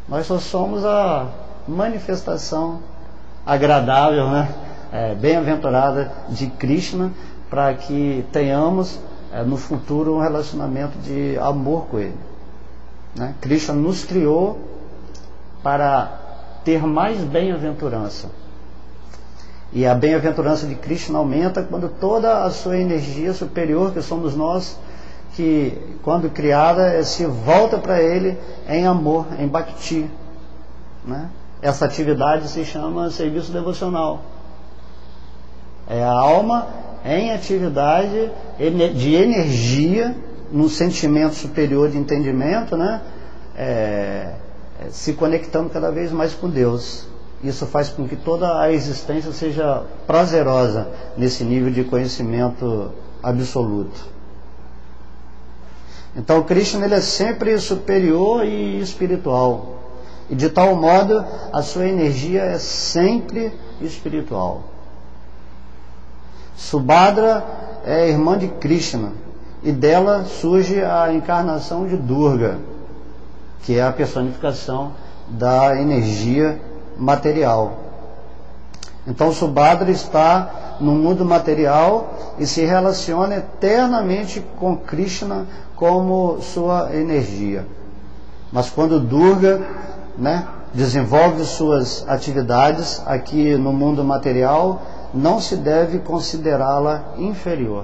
Nós só somos a manifestação agradável, né? Bem-aventurada de Krishna, para que tenhamos no futuro um relacionamento de amor com Ele, né? Krishna nos criou para ter mais bem-aventurança, e a bem-aventurança de Krishna aumenta quando toda a sua energia superior, que somos nós, que quando criada se volta para Ele em amor, em bhakti, né? Essa atividade se chama serviço devocional. É a alma em atividade de energia, num sentimento superior de entendimento, né? Se conectando cada vez mais com Deus. Isso faz com que toda a existência seja prazerosa nesse nível de conhecimento absoluto. Então Krishna, ele é sempre superior e espiritual, e de tal modo a sua energia é sempre espiritual. Subhadra é irmã de Krishna, e dela surge a encarnação de Durga, que é a personificação da energia material. Então Subhadra está no mundo material e se relaciona eternamente com Krishna como sua energia. Mas quando Durga, né, desenvolve suas atividades aqui no mundo material, não se deve considerá-la inferior.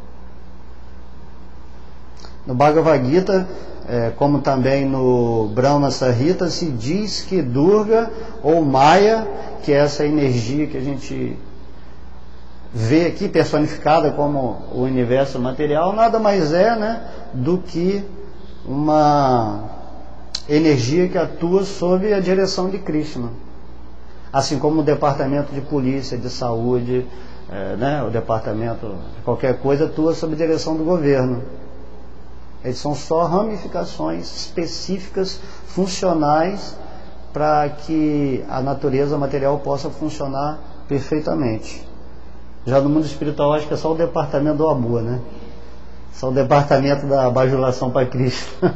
No Bhagavad Gita, como também no Brahma Samhita, se diz que Durga ou Maya, que é essa energia que a gente vê aqui personificada como o universo material, nada mais é, né, do que uma energia que atua sob a direção de Krishna. Assim como o departamento de polícia, de saúde, né, o departamento de qualquer coisa atua sob a direção do governo. Eles são só ramificações específicas, funcionais, para que a natureza material possa funcionar perfeitamente. Já no mundo espiritual, acho que é só o departamento do amor, né? Só o departamento da bajulação para Krishna.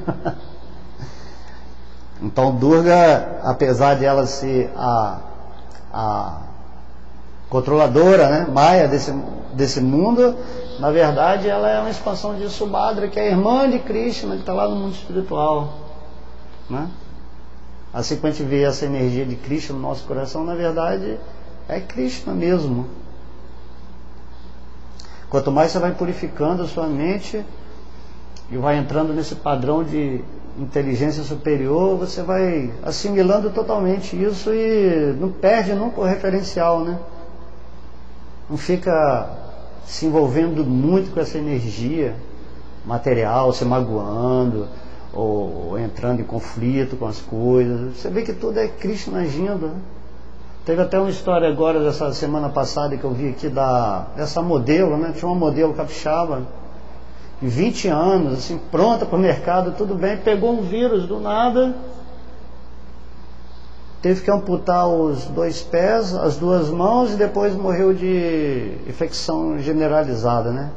Então Durga, apesar de ela ser a controladora, né, Maya desse mundo, na verdade ela é uma expansão de Subhadra, que é a irmã de Krishna, que está lá no mundo espiritual, né? Assim que a gente vê essa energia de Krishna no nosso coração, na verdade é Krishna mesmo. Quanto mais você vai purificando a sua mente e vai entrando nesse padrão de inteligência superior, você vai assimilando totalmente isso e não perde nunca o referencial, né? Não fica se envolvendo muito com essa energia material, se magoando ou entrando em conflito com as coisas. Você vê que tudo é Krishna agindo, né? Teve até uma história agora dessa semana passada que eu vi aqui dessa modelo, né? Tinha uma modelo capixaba de 20 anos, assim, pronta para o mercado, tudo bem, pegou um vírus do nada, teve que amputar os 2 pés, as 2 mãos, e depois morreu de infecção generalizada, né?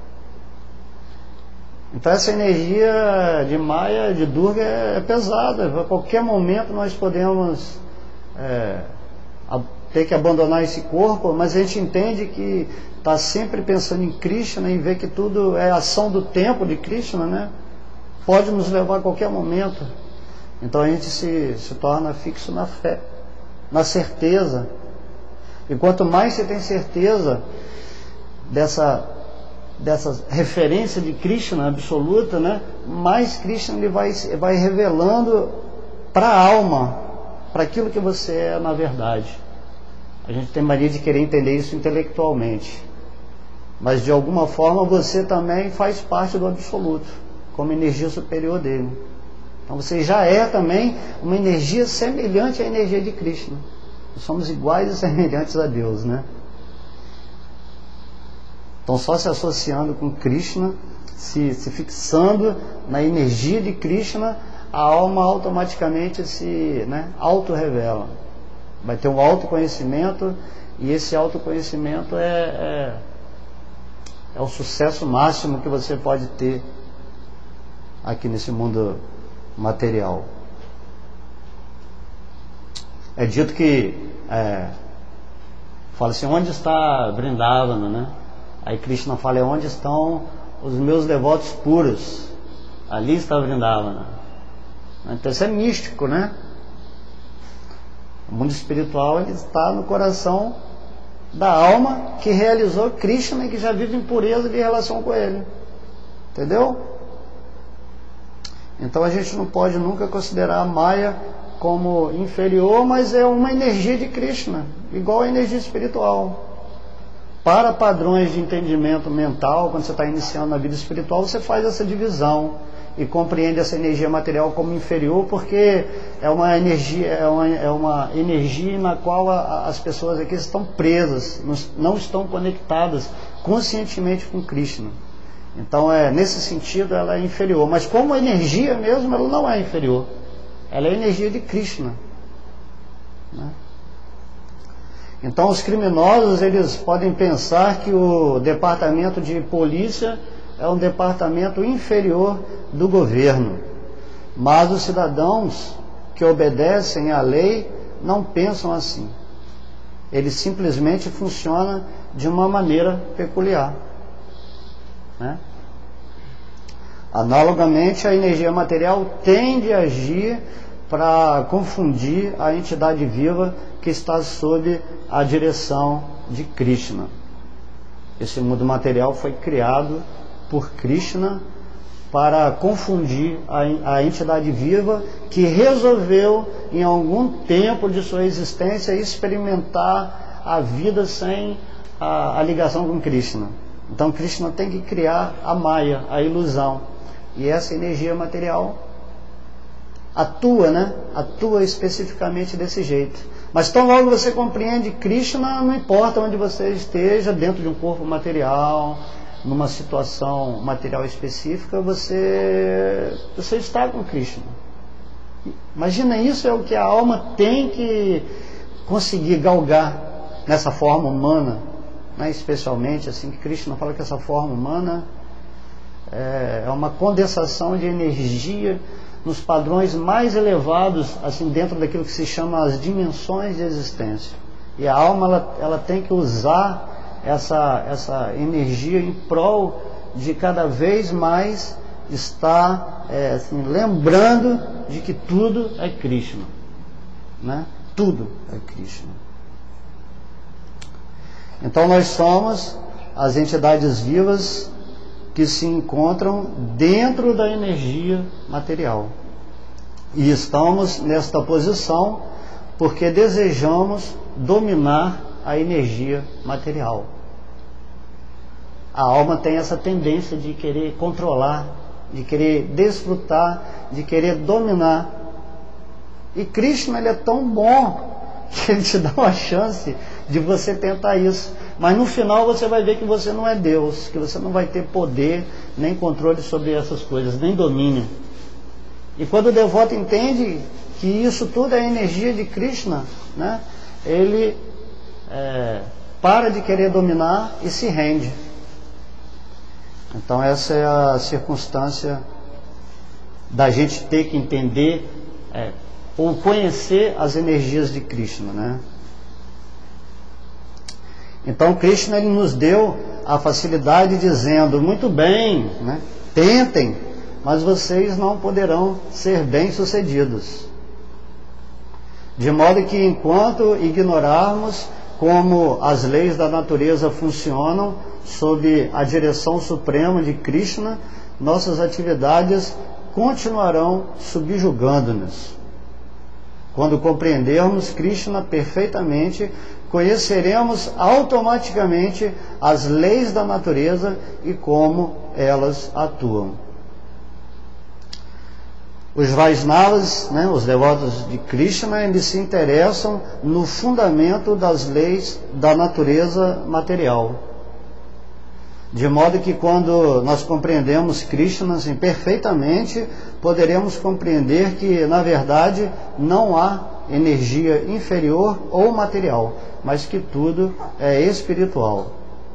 Então essa energia de Maya, de Durga, é pesada. A qualquer momento nós podemos ter que abandonar esse corpo, mas a gente entende que está sempre pensando em Krishna e vê que tudo é ação do tempo de Krishna, né? Pode nos levar a qualquer momento. Então a gente se torna fixo na fé, na certeza. E quanto mais você tem certeza dessa referência de Krishna absoluta, né, mais Krishna ele vai revelando para a alma, para aquilo que você é na verdade. A gente tem mania de querer entender isso intelectualmente, mas de alguma forma você também faz parte do absoluto, como energia superior dele. Então você já é também uma energia semelhante à energia de Krishna. Nós somos iguais e semelhantes a Deus, né? Então só se associando com Krishna, se fixando na energia de Krishna, a alma automaticamente se auto-revela. Vai ter um autoconhecimento, e esse autoconhecimento é o sucesso máximo que você pode ter aqui nesse mundo material. É dito que, fala assim, onde está Vrindavana, né? Aí Krishna fala, onde estão os meus devotos puros? Ali está Vrindavana. Então isso é místico, né? O mundo espiritual, ele está no coração da alma que realizou Krishna e que já vive em pureza de relação com ele. Entendeu? Então a gente não pode nunca considerar a Maya como inferior, mas é uma energia de Krishna, igual a energia espiritual. Para padrões de entendimento mental, quando você está iniciando na vida espiritual, você faz essa divisão e compreende essa energia material como inferior, porque é uma energia na qual as pessoas aqui estão presas, não estão conectadas conscientemente com Krishna. Então, nesse sentido, ela é inferior. Mas como energia mesmo, ela não é inferior. Ela é energia de Krishna, né? Então, os criminosos, eles podem pensar que o departamento de polícia é um departamento inferior do governo. Mas os cidadãos que obedecem à lei não pensam assim. Eles simplesmente funcionam de uma maneira peculiar, né? Analogamente, a energia material tende a agir para confundir a entidade viva que está sob a direção de Krishna. Esse mundo material foi criado por Krishna para confundir a entidade viva que resolveu, em algum tempo de sua existência, experimentar a vida sem a ligação com Krishna. Então Krishna tem que criar a Maya, a ilusão. E essa energia material atua, né? Atua especificamente desse jeito. Mas tão logo você compreende Krishna, não importa onde você esteja, dentro de um corpo material, numa situação material específica, você está com Krishna. Imagina, isso é o que a alma tem que conseguir galgar nessa forma humana, né? Especialmente assim que Krishna fala que essa forma humana é uma condensação de energia nos padrões mais elevados, assim, dentro daquilo que se chama as dimensões de existência. E a alma, ela tem que usar essa energia em prol de cada vez mais estar assim, lembrando de que tudo é Krishna, né? Tudo é Krishna. Então nós somos as entidades vivas que se encontram dentro da energia material. E estamos nesta posição porque desejamos dominar a energia material. A alma tem essa tendência de querer controlar, de querer desfrutar, de querer dominar. E Krishna, ele é tão bom que ele te dá uma chance de você tentar isso. Mas no final você vai ver que você não é Deus, que você não vai ter poder, nem controle sobre essas coisas, nem domínio. E quando o devoto entende que isso tudo é energia de Krishna, né, ele para de querer dominar e se rende. Então essa é a circunstância da gente ter que entender ou conhecer as energias de Krishna, né? Então Krishna, ele nos deu a facilidade dizendo, muito bem, né, tentem, mas vocês não poderão ser bem-sucedidos. De modo que enquanto ignorarmos como as leis da natureza funcionam sob a direção suprema de Krishna, nossas atividades continuarão subjugando-nos. Quando compreendermos Krishna perfeitamente, conheceremos automaticamente as leis da natureza e como elas atuam. Os Vaishnavas, né, os devotos de Krishna, eles se interessam no fundamento das leis da natureza material. De modo que quando nós compreendemos Krishna assim, perfeitamente, poderemos compreender que, na verdade, não há energia inferior ou material, mas que tudo é espiritual.